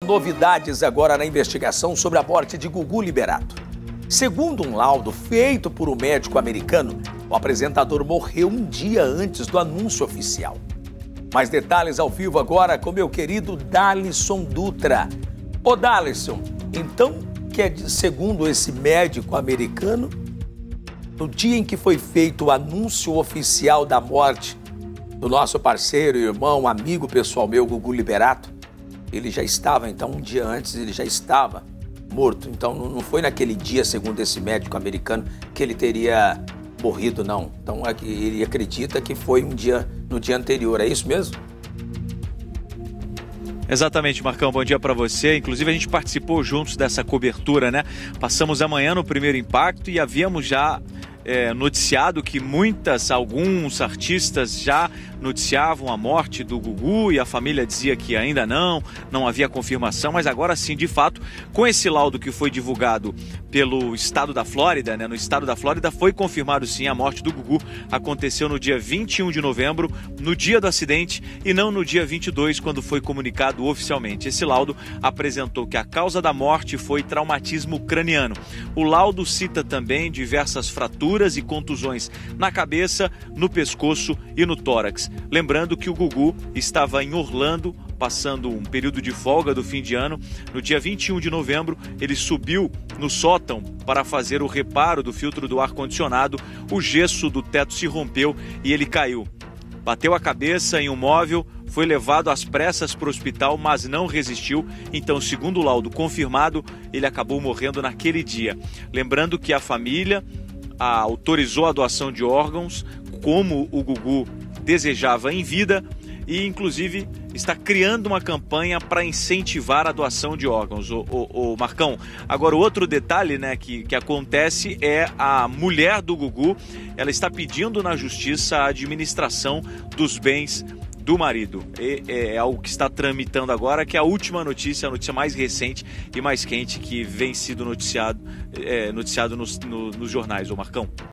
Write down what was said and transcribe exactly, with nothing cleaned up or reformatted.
Novidades agora na investigação sobre a morte de Gugu Liberato. Segundo um laudo feito por um médico americano, o apresentador morreu um dia antes do anúncio oficial. Mais detalhes ao vivo agora com meu querido Dalisson Dutra. Ô Dalisson, então, que é segundo esse médico americano, no dia em que foi feito o anúncio oficial da morte do nosso parceiro, irmão, amigo pessoal meu, Gugu Liberato, ele já estava, então, um dia antes, ele já estava morto. Então, não foi naquele dia, segundo esse médico americano, que ele teria morrido, não. Então, ele acredita que foi um dia, no dia anterior. É isso mesmo? Exatamente, Marcão. Bom dia para você. Inclusive, a gente participou juntos dessa cobertura, né? Passamos a manhã no Primeiro Impacto e havíamos já é, noticiado que muitas, alguns artistas já noticiavam a morte do Gugu e a família dizia que ainda não, não havia confirmação, mas agora sim, de fato, com esse laudo que foi divulgado pelo estado da Flórida, né, no estado da Flórida foi confirmado sim a morte do Gugu, aconteceu no dia vinte e um de novembro, no dia do acidente e não no dia vinte e dois, quando foi comunicado oficialmente. Esse laudo apresentou que a causa da morte foi traumatismo craniano. O laudo cita também diversas fraturas e contusões na cabeça, no pescoço e no tórax. Lembrando que o Gugu estava em Orlando, passando um período de folga do fim de ano. No dia vinte e um de novembro, ele subiu no sótão para fazer o reparo do filtro do ar-condicionado. O gesso do teto se rompeu e ele caiu. Bateu a cabeça em um móvel, foi levado às pressas para o hospital, mas não resistiu. Então, segundo o laudo confirmado, ele acabou morrendo naquele dia. Lembrando que a família a, autorizou a doação de órgãos, como o Gugu desejava em vida, e inclusive está criando uma campanha para incentivar a doação de órgãos. O, o, o Marcão, agora o outro detalhe, né, que, que acontece é a mulher do Gugu, ela está pedindo na justiça a administração dos bens do marido. E, é algo que está tramitando agora, que é a última notícia, a notícia mais recente e mais quente que vem sido noticiado, é, noticiado nos, no, nos jornais, ô Marcão.